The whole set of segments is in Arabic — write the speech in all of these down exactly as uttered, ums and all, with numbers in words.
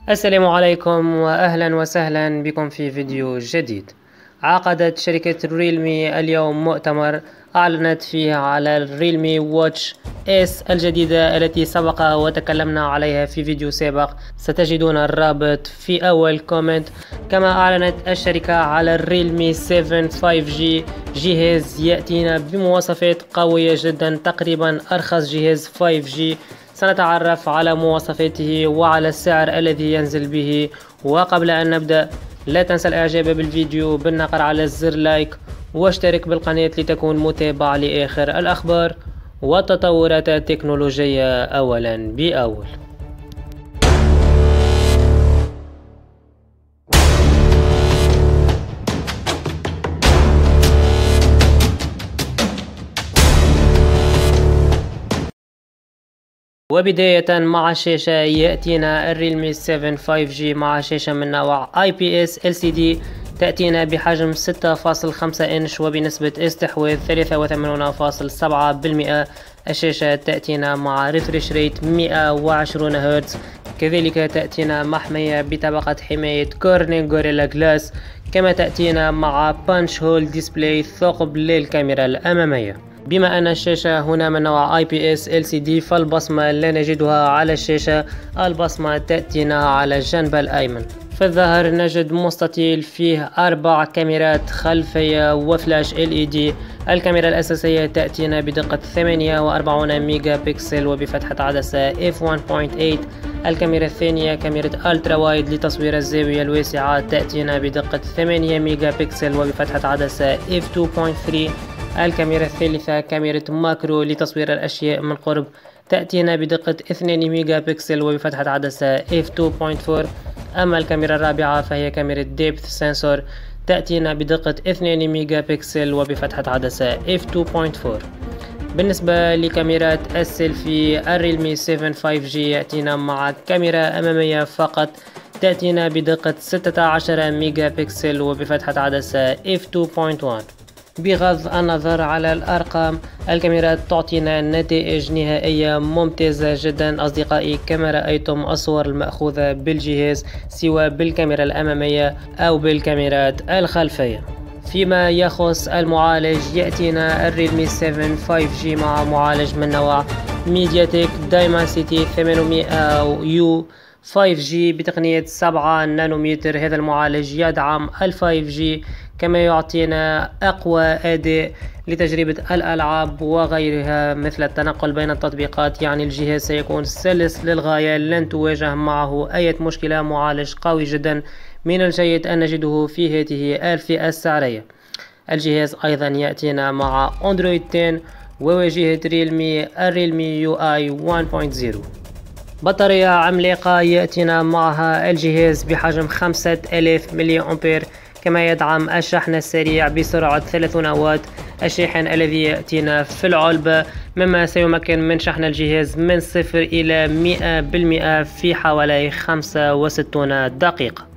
السلام عليكم وأهلا وسهلا بكم في فيديو جديد. عقدت شركة ريلمي اليوم مؤتمر أعلنت فيه على الريلمي واتش اس الجديدة التي سبق وتكلمنا عليها في فيديو سابق، ستجدون الرابط في أول كومنت. كما أعلنت الشركة على الريلمي سبعة فايف جي، جهاز يأتينا بمواصفات قوية جدا، تقريبا أرخص جهاز فايف جي. سنتعرف على مواصفاته وعلى السعر الذي ينزل به. وقبل أن نبدأ لا تنسى الإعجاب بالفيديو بالنقر على زر لايك واشترك بالقناة لتكون متابع لآخر الأخبار والتطورات التكنولوجية أولا بأول. وبداية مع الشاشة، يأتينا الريلمي سبعة فايف جي مع شاشة من نوع آي بي إس إل سي دي، تأتينا بحجم ستة فاصلة خمسة إنش وبنسبة استحواذ ثلاثة وثمانين فاصلة سبعة بالمئة. الشاشة تأتينا مع ريفريش ريت مئة وعشرين هرتز، كذلك تأتينا محمية بطبقة حماية كورنينج غوريلا جلاس، كما تأتينا مع بانش هول ديسبلاي ثقب للكاميرا الأمامية. بما أن الشاشة هنا من نوع آي بي إس إل سي دي فالبصمة لا نجدها على الشاشة، البصمة تأتينا على الجنب الأيمن. في الظهر نجد مستطيل فيه أربع كاميرات خلفية وفلاش إل إي دي. الكاميرا الأساسية تأتينا بدقة ثمانية وأربعين ميجا بكسل وبفتحة عدسة إف واحد فاصلة ثمانية. الكاميرا الثانية كاميرا ألترا وايد لتصوير الزاوية الواسعة، تأتينا بدقة ثمانية ميجا بكسل وبفتحة عدسة إف اثنين فاصلة ثلاثة. الكاميرا الثالثة كاميرا ماكرو لتصوير الأشياء من قرب، تأتينا بدقة اثنين ميجا بكسل وبفتحة عدسة إف اثنين فاصلة أربعة. أما الكاميرا الرابعة فهي كاميرا ديبث سنسور، تأتينا بدقة اثنين ميجا بكسل وبفتحة عدسة إف اثنين فاصلة أربعة. بالنسبة لكاميرات السيلفي، الريلمي سبعة فايف جي يأتينا مع كاميرا أمامية فقط، تأتينا بدقة ستة عشر ميجا بكسل وبفتحة عدسة إف اثنين فاصلة واحد. بغض النظر على الأرقام، الكاميرا تعطينا نتائج نهائية ممتازة جدا أصدقائي، كما رأيتم الصور المأخوذة بالجهاز سواء بالكاميرا الأمامية أو بالكاميرات الخلفية. فيما يخص المعالج، يأتينا الريلمي سبعة فايف جي مع معالج من نوع ميديا تك دايمنسيتي ثمانمئة يو فايف جي بتقنية سبعة نانومتر. هذا المعالج يدعم ال فايف جي، كما يعطينا أقوى أداء لتجربة الألعاب وغيرها مثل التنقل بين التطبيقات. يعني الجهاز سيكون سلس للغاية، لن تواجه معه أي مشكلة. معالج قوي جدا من الجيد أن نجده في هذه الفئة السعرية. الجهاز أيضا يأتينا مع أندرويد عشرة وواجهة ريلمي الريلمي يو آي واحد فاصلة صفر. بطارية عملاقة يأتينا معها الجهاز بحجم خمسة آلاف ملي أمبير، كما يدعم الشحن السريع بسرعة ثلاثين واط. الشاحن الذي يأتينا في العلبة، مما سيمكن من شحن الجهاز من صفر إلى مئة بالمئة في حوالي خمسة وستين دقيقة.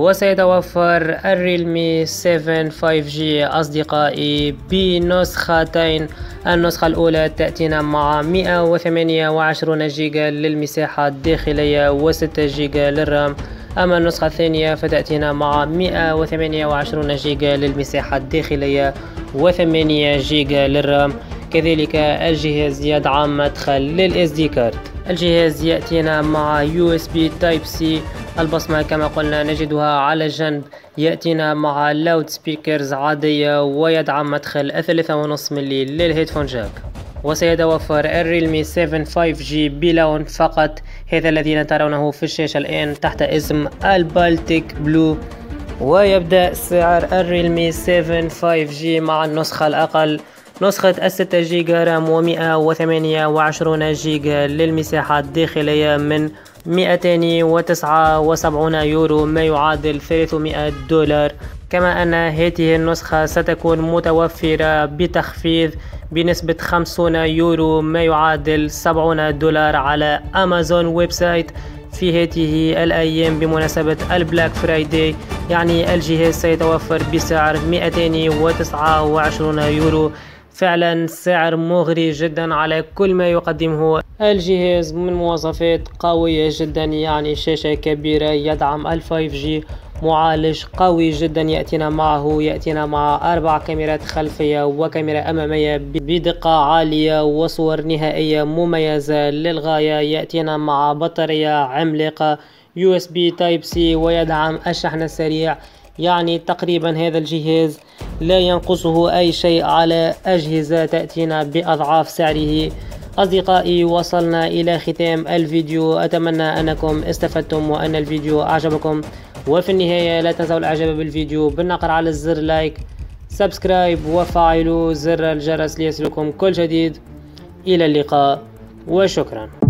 وسيتوفر الريلمي سبعة فايف جي أصدقائي بنسختين. النسخة الأولى تأتينا مع مئة وثمانية وعشرين جيجا للمساحة الداخلية وستة جيجا للرام. أما النسخة الثانية فتأتينا مع مئة وثمانية وعشرين جيجا للمساحة الداخلية وثمانية جيجا للرام. كذلك الجهاز يدعم مدخل لل إس دي كارد. الجهاز يأتينا مع يو إس بي تايب سي. البصمة كما قلنا نجدها على الجنب. يأتينا مع لاود سبيكرز عادية ويدعم مدخل ثلاثة ونص ملي للهيدفون جاك. وسيتوفر الريلمي سبعة فايف جي بلون فقط، هذا الذي ترونه في الشاشة الآن تحت اسم البالتيك بلو. ويبدأ سعر الريلمي سبعة فايف جي مع النسخة الأقل، نسخة الستة جيجا رام ومئة وثمانية وعشرين جيجا للمساحة الداخلية من مئتين وتسعة وسبعين يورو، ما يعادل ثلاثمئة دولار. كما أن هذه النسخة ستكون متوفرة بتخفيض بنسبة خمسين يورو، ما يعادل سبعين دولار على أمازون ويب سايت في هذه الأيام بمناسبة البلاك فرايداي. يعني الجهاز سيتوفر بسعر مئتين وتسعة وعشرين يورو فعلا سعر مغري جدا على كل ما يقدمه الجهاز من مواصفات قوية جدا، يعني شاشة كبيرة، يدعم ال فايف جي، معالج قوي جدا يأتينا معه، يأتينا مع أربع كاميرات خلفية وكاميرا أمامية بدقة عالية وصور نهائية مميزة للغاية. يأتينا مع بطارية عملاقة يو اس بي تايب سي ويدعم الشحن السريع. يعني تقريبا هذا الجهاز لا ينقصه أي شيء على أجهزة تأتينا بأضعاف سعره. أصدقائي، وصلنا إلى ختام الفيديو، أتمنى أنكم استفدتم وأن الفيديو أعجبكم، وفي النهاية لا تنسوا الإعجاب بالفيديو بالنقر على الزر لايك، سبسكرايب وفعلوا زر الجرس ليصلكم كل جديد. إلى اللقاء وشكرا.